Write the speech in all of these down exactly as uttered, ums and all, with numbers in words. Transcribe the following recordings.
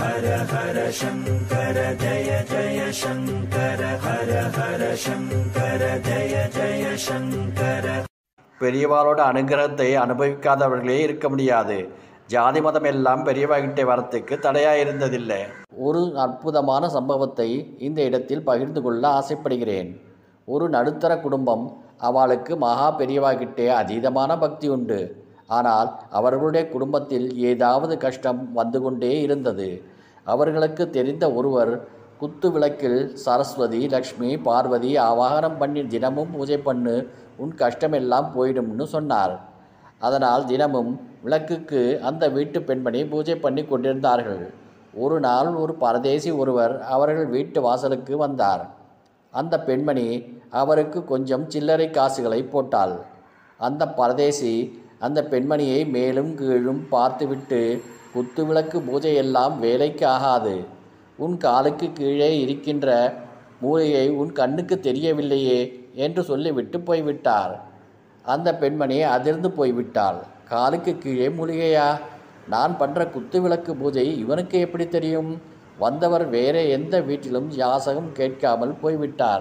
ஹர ஹர சங்கர ஜய ஜய சங்கர ஹர ஹர சங்கர ஜய ஜய சங்கர. பெரியவாளோட அனுகிரகத்தை அனுபவிக்காதவர்களே இருக்க முடியாது. ஜாதி மதம் எல்லாம் பெரியவாகிட்டே வரத்துக்கு தடையாக இருந்ததில்லை. ஒரு அற்புதமான சம்பவத்தை இந்த இடத்தில் பகிர்ந்து கொள்ள ஆசைப்படுகிறேன். ஒரு நடுத்தர குடும்பம். அவளுக்கு மகா பெரியவாகிட்டே அதீதமான பக்தி உண்டு. ஆனால் அவர்களுடைய குடும்பத்தில் ஏதாவது கஷ்டம் வந்து கொண்டே இருந்தது. அவர்களுக்கு தெரிந்த ஒருவர் குத்து விளக்கில் சரஸ்வதி, லக்ஷ்மி, பார்வதி ஆவாகனம் பண்ணி தினமும் பூஜை பண்ணு, உன் கஷ்டமெல்லாம் போயிடும்னு சொன்னார். அதனால் தினமும் விளக்குக்கு அந்த வீட்டு பெண்மணி பூஜை பண்ணி கொண்டிருந்தார்கள். ஒரு நாள் ஒரு பரதேசி ஒருவர் அவர்கள் வீட்டு வாசலுக்கு வந்தார். அந்த பெண்மணி அவருக்கு கொஞ்சம் சில்லறை காசுகளை போட்டாள். அந்த பரதேசி அந்த பெண்மணியை மேலும் கீழும் பார்த்துவிட்டு, குத்து விளக்கு பூஜையெல்லாம் வேலைக்கு ஆகாது. உன் காலுக்கு கீழே இருக்கின்ற மூலிகை உன் கண்ணுக்கு தெரியவில்லையே என்று சொல்லிவிட்டு போய்விட்டார். அந்த பெண்மணி அதிர்ந்து போய்விட்டாள். காலுக்கு கீழே மூலிகையா? நான் பண்ணுற குத்து விளக்கு பூஜை இவனுக்கு எப்படி தெரியும்? வந்தவர் வேற எந்த வீட்டிலும் யாசகம் கேட்காமல் போய்விட்டார்.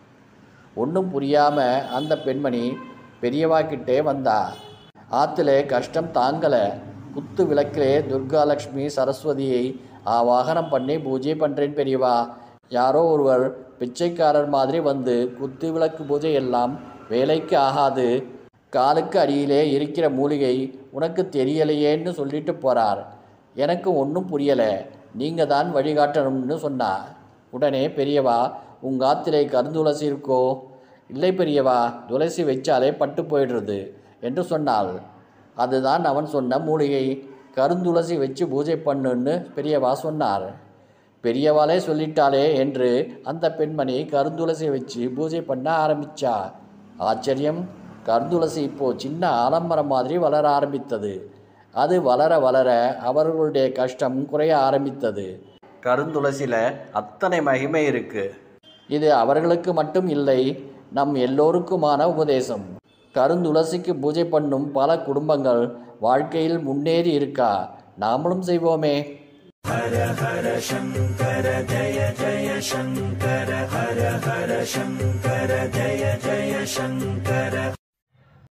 ஒன்றும் புரியாமல் அந்த பெண்மணி பெரியவாக்கிட்டே வந்தா. ஆற்றுல கஷ்டம் தாங்கலை. குத்து விளக்கிலே துர்காலட்சுமி சரஸ்வதியை ஆவாகனம் பண்ணி பூஜை பண்ணுறேன் பெரியவா. யாரோ ஒருவர் பிச்சைக்காரர் மாதிரி வந்து குத்து விளக்கு பூஜை எல்லாம் வேலைக்கு ஆகாது, காலுக்கு அடியிலே இருக்கிற மூலிகை உனக்கு தெரியலையேன்னு சொல்லிட்டு போகிறார். எனக்கு ஒன்றும் புரியலை, நீங்கள் தான் வழிகாட்டணும்னு சொன்னா. உடனே பெரியவா, உங்கள் ஆத்திலே கருந்துளசி இருக்கோ? இல்லை பெரியவா, துளசி வச்சாலே பட்டு போயிடுறது என்று சொன்னாள். அதுதான் அவன் சொன்ன மூலிகை. கருந்துளசி வச்சு பூஜை பண்ணுன்னு பெரியவா சொன்னார். பெரியவாளே சொல்லிட்டாளே என்று அந்த பெண்மணி கருந்துளசி வச்சு பூஜை பண்ண ஆரம்பித்தா. ஆச்சரியம், கருந்துளசி இப்போது சின்ன ஆலமரம் மாதிரி வளர ஆரம்பித்தது. அது வளர வளர அவர்களுடைய கஷ்டம் குறைய ஆரம்பித்தது. கருந்துளசியில் அத்தனை மகிமை இருக்குது. இது அவர்களுக்கு மட்டும் இல்லை, நம் எல்லோருக்குமான உபதேசம். கருந்துளசிக்கு பூஜை பண்ணும் பல குடும்பங்கள் வாழ்க்கையில் முன்னேறி இருக்கா. நாமளும் செய்வோமே. ஹர ஹர சங்கர ஜய ஜய சங்கர ஹர ஹர சங்கர ஜய ஜய சங்கர.